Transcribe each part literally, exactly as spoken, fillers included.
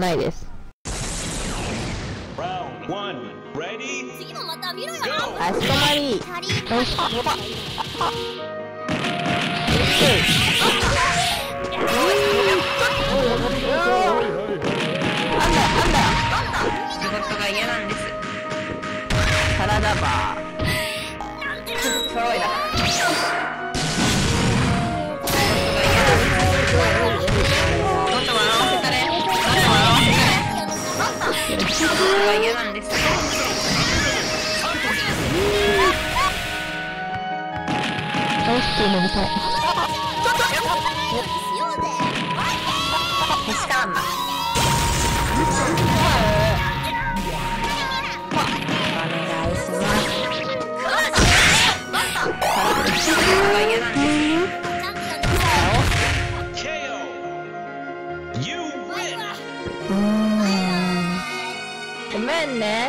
ないです。 次もまた見ろよ。 あそこまり。よし。 仕事が嫌なんです。 サラダバー。 ちょろいな。もっと笑わせたね。もっと笑わせたね。仕事が嫌なんです。 おいしく飲みたい。 けしからんな。 ごめんね。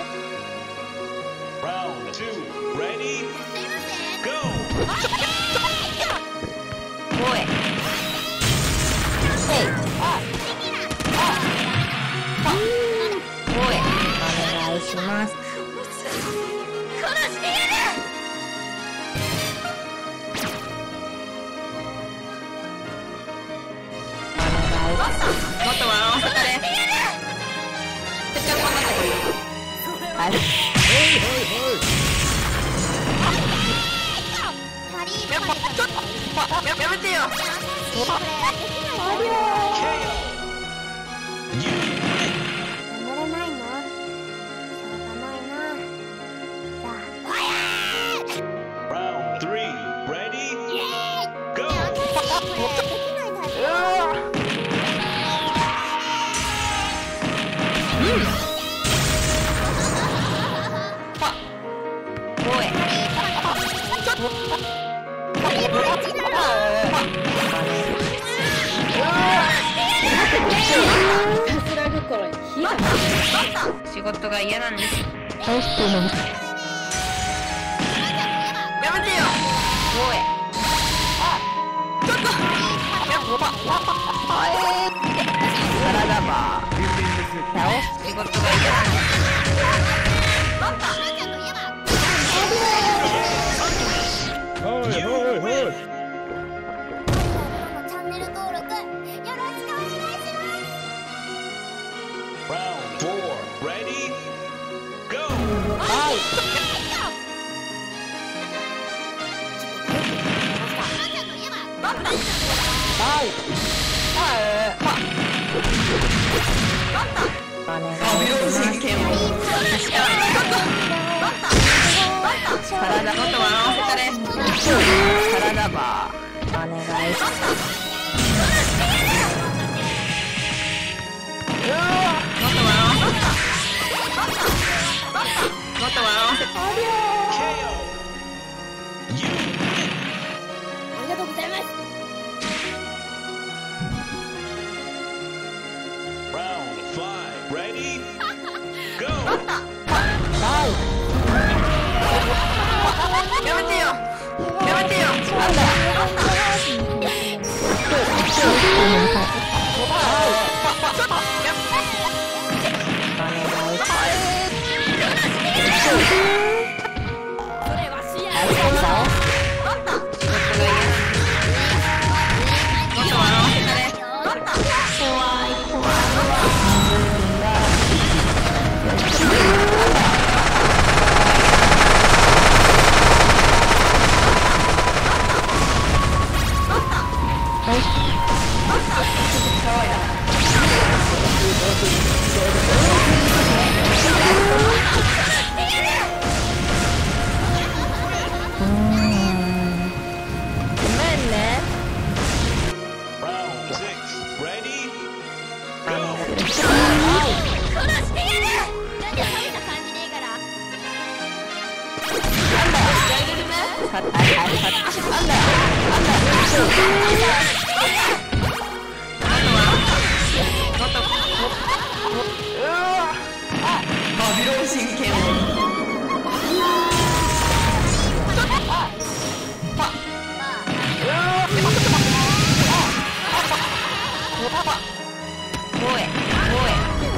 おい。おい。お願いします。殺してやる。もっと笑わせたね。ちょっとこんなとこいい。 はい。 やめてよ。仕事が嫌なんです。 おいしく飲みたい。 やめてよ。おい。ちょっと。 サラダバー。倒す。 仕事が嫌なんです。サラダもっと笑わせたね。 サラダバー。お願いします。 もっと笑わせた。 ありがとうございます。 やめてよ。やめてよ。バビロン神剣をおいおい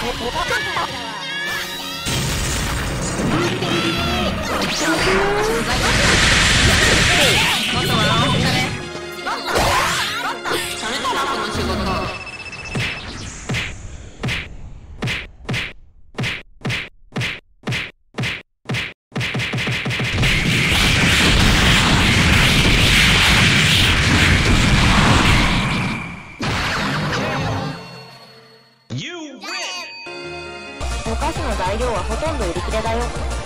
お菓子の材料はほとんど売り切れだよ。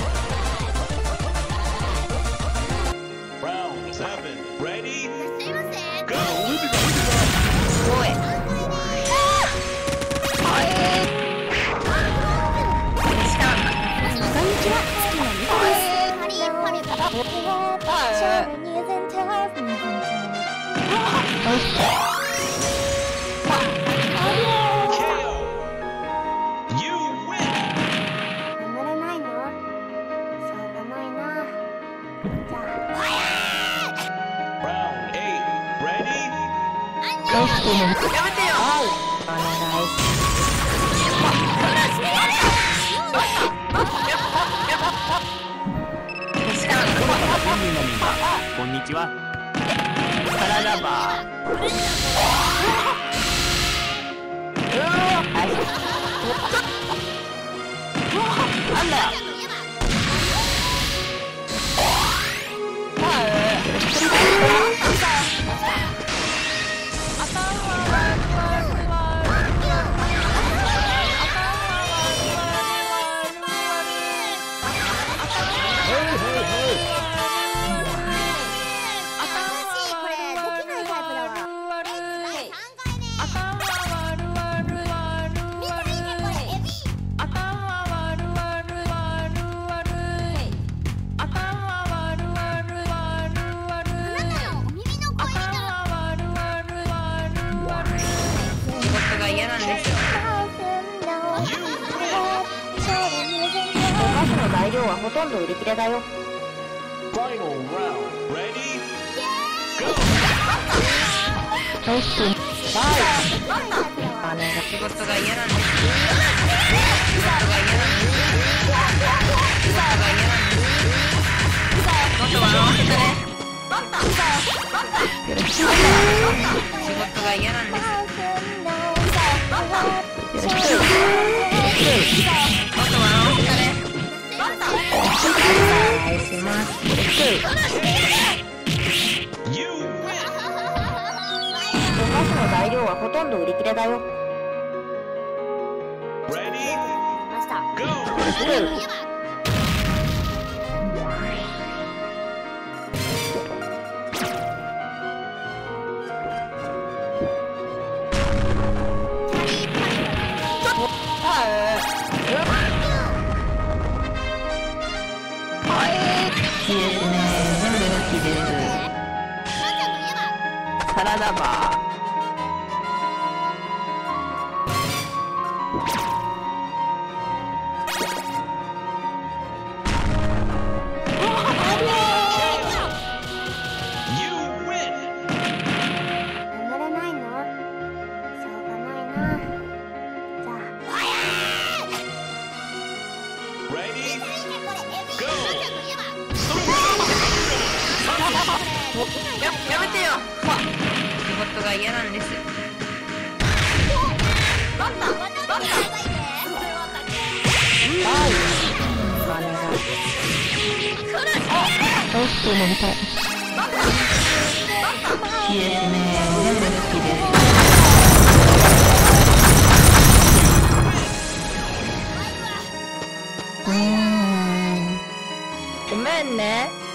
やめてよ。 こんにちは。サラダバー。なんだよ。 嫌なんですよ。 お菓子の材料はほとんど売り切れだよ。 仕事が嫌なんです。仕事が嫌なんです。仕事が嫌なんです。もっと笑わせてね。仕事が嫌なんです。もっと笑わせてね。お願いします。 お菓子の材料はほとんど売り切れだよ。 いいですね。全部好きです。サラダバー。や, やめてよ。仕事が嫌なんです。いいですね。全部好きです。うーん。ごめんね。